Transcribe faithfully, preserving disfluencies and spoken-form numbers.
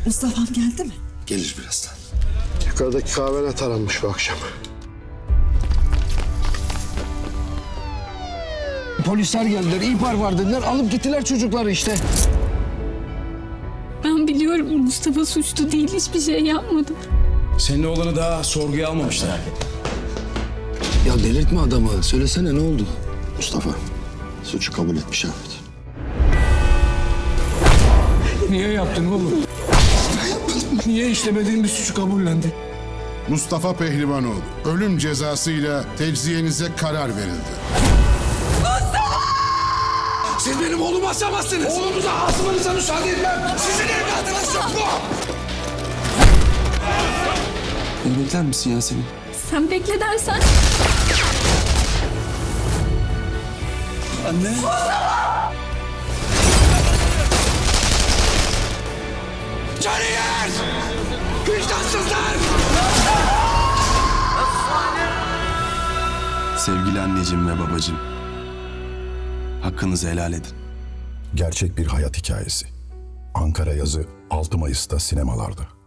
Mustafa'm geldi mi? Gelir birazdan. Yukarıdaki kahvene taranmış bu akşam. Polisler geldiler, ihbar var dediler. Alıp gittiler çocukları işte. Ben biliyorum Mustafa suçlu değil, hiçbir şey yapmadım. Senin oğlanı daha sorguya almamışlar. Ya delirtme adamı. Söylesene ne oldu? Mustafa suçu kabul etmiş Ahmet. Niye yaptın oğlum? Niye işlemediğin bir suçu kabullendi? Mustafa Pehlivanoğlu, ölüm cezasıyla tecziyenize karar verildi. Siz benim oğlumu asamazsınız. Oğlumuza asmanıza müsaade etmem. Sizin evladınız yok mu? Beni bekler misin Yasemin? Sen bekle dersen. Anne. Caniyer! Vicdansızlar! Sevgili anneciğim ve babacığım, hakkınızı helal edin. Gerçek bir hayat hikayesi. Ankara yazı altı Mayıs'ta sinemalarda.